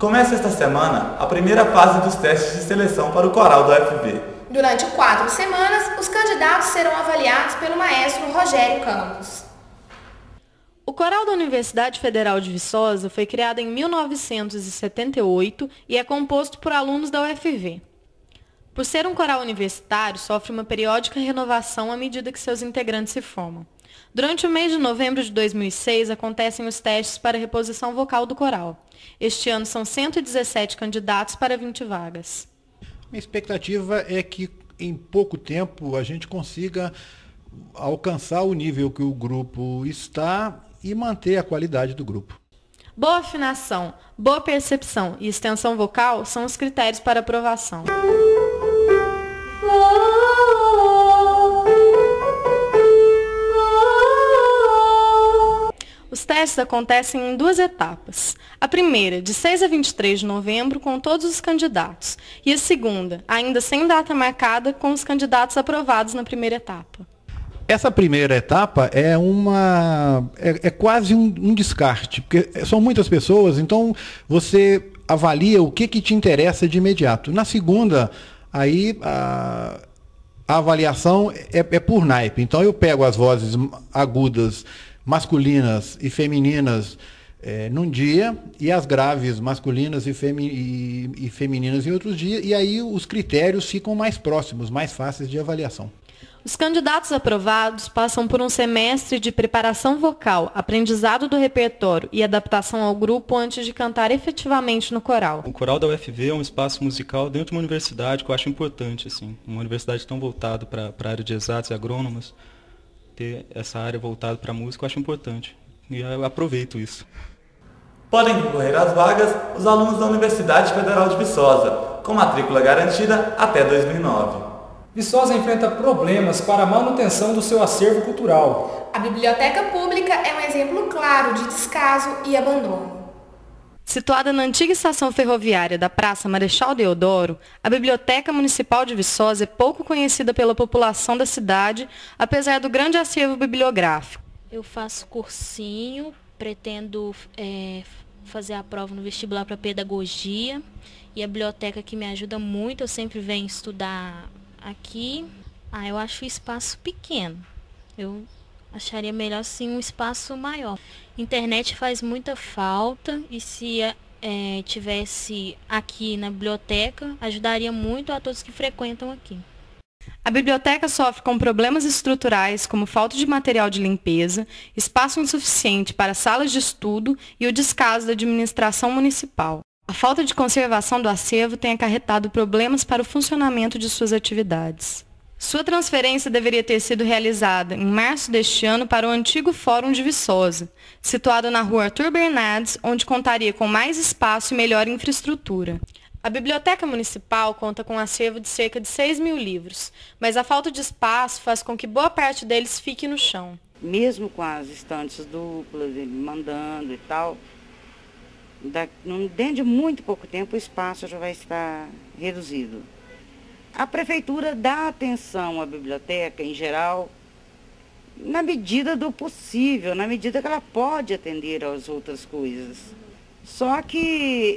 Começa esta semana a primeira fase dos testes de seleção para o coral do UFV. Durante 4 semanas, os candidatos serão avaliados pelo maestro Rogério Campos. O Coral da Universidade Federal de Viçosa foi criado em 1978 e é composto por alunos da UFV. Por ser um coral universitário, sofre uma periódica renovação à medida que seus integrantes se formam. Durante o mês de novembro de 2006, acontecem os testes para reposição vocal do coral. Este ano são 117 candidatos para 20 vagas. Minha expectativa é que em pouco tempo a gente consiga alcançar o nível que o grupo está e manter a qualidade do grupo. Boa afinação, boa percepção e extensão vocal são os critérios para aprovação. Os testes acontecem em 2 etapas. A primeira, de 6 a 23 de novembro, com todos os candidatos. E a segunda, ainda sem data marcada, com os candidatos aprovados na primeira etapa. Essa primeira etapa é quase um descarte, porque são muitas pessoas, então você avalia o que te interessa de imediato. Na segunda, aí a avaliação é por naipe. Então eu pego as vozes agudas masculinas e femininas num dia e as graves masculinas e femininas em outros dias, e aí os critérios ficam mais próximos, mais fáceis de avaliação. Os candidatos aprovados passam por um semestre de preparação vocal, aprendizado do repertório e adaptação ao grupo antes de cantar efetivamente no coral. O coral da UFV é um espaço musical dentro de uma universidade que eu acho importante, assim, uma universidade tão voltada para a área de exatos e agrônomos, ter essa área voltada para a música eu acho importante e eu aproveito isso. Podem concorrer às vagas os alunos da Universidade Federal de Viçosa, com matrícula garantida até 2009. Viçosa enfrenta problemas para a manutenção do seu acervo cultural. A biblioteca pública é um exemplo claro de descaso e abandono. Situada na antiga estação ferroviária da Praça Marechal Deodoro, a Biblioteca Municipal de Viçosa é pouco conhecida pela população da cidade, apesar do grande acervo bibliográfico. Eu faço cursinho, pretendo fazer a prova no vestibular para pedagogia, e a biblioteca que me ajuda muito, eu sempre venho estudar aqui. Eu acho o espaço pequeno. Eu acharia melhor sim um espaço maior. Internet faz muita falta e se tivesse aqui na biblioteca, ajudaria muito a todos que frequentam aqui. A biblioteca sofre com problemas estruturais como falta de material de limpeza, espaço insuficiente para salas de estudo e o descaso da administração municipal. A falta de conservação do acervo tem acarretado problemas para o funcionamento de suas atividades. Sua transferência deveria ter sido realizada em março deste ano para o antigo Fórum de Viçosa, situado na rua Arthur Bernardes, onde contaria com mais espaço e melhor infraestrutura. A Biblioteca Municipal conta com um acervo de cerca de 6.000 livros, mas a falta de espaço faz com que boa parte deles fique no chão. Mesmo com as estantes duplas, ele mandando e tal, dentro de muito pouco tempo o espaço já vai estar reduzido. A prefeitura dá atenção à biblioteca em geral, na medida do possível, na medida que ela pode atender às outras coisas. Só que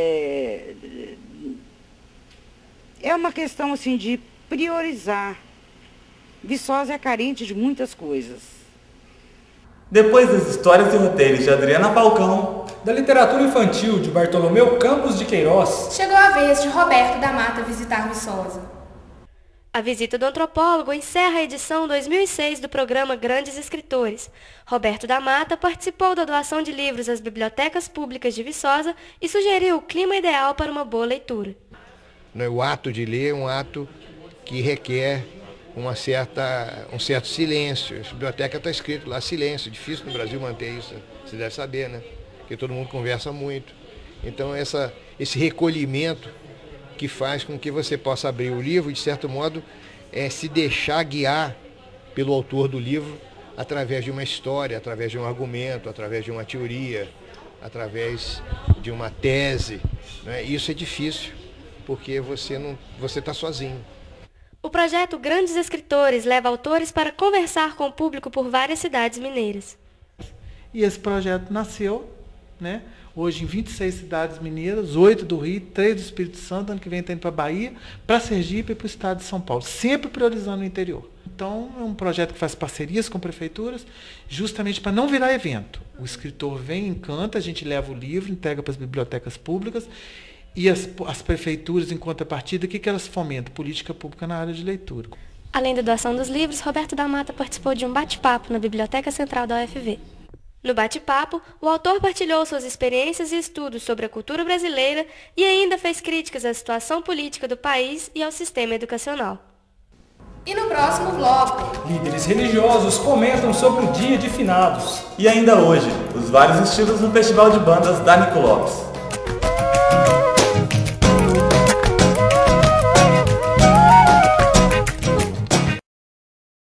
é uma questão assim de priorizar. Viçosa é carente de muitas coisas. Depois das histórias e roteiros de Adriana Falcão, Da literatura infantil de Bartolomeu Campos de Queiroz, chegou a vez de Roberto da Mata visitar Viçosa. A visita do antropólogo encerra a edição 2006 do programa Grandes Escritores. Roberto da Mata participou da doação de livros às bibliotecas públicas de Viçosa e sugeriu o clima ideal para uma boa leitura. O ato de ler é um ato que requer um certo silêncio. A biblioteca está escrito lá, silêncio. Difícil no Brasil manter isso, você deve saber, né? Porque todo mundo conversa muito. Então esse recolhimento que faz com que você possa abrir o livro e, de certo modo, se deixar guiar pelo autor do livro através de uma história, através de um argumento, através de uma teoria, através de uma tese. Né? Isso é difícil, porque você está sozinho. O projeto Grandes Escritores leva autores para conversar com o público por várias cidades mineiras. E esse projeto nasceu né? Hoje em 26 cidades mineiras, 8 do Rio, 3 do Espírito Santo, ano que vem está indo para a Bahia, para Sergipe e para o estado de São Paulo, sempre priorizando o interior. Então, é um projeto que faz parcerias com prefeituras, justamente para não virar evento. O escritor vem, encanta, a gente leva o livro, entrega para as bibliotecas públicas, e as prefeituras, em contrapartida, o que elas fomentam? Política pública na área de leitura. Além da doação dos livros, Roberto da Mata participou de um bate-papo na Biblioteca Central da UFV. No bate-papo, o autor partilhou suas experiências e estudos sobre a cultura brasileira e ainda fez críticas à situação política do país e ao sistema educacional. E no próximo bloco, líderes religiosos comentam sobre o Dia de Finados. E ainda hoje, os vários estilos no Festival de Bandas da Nico Lopes.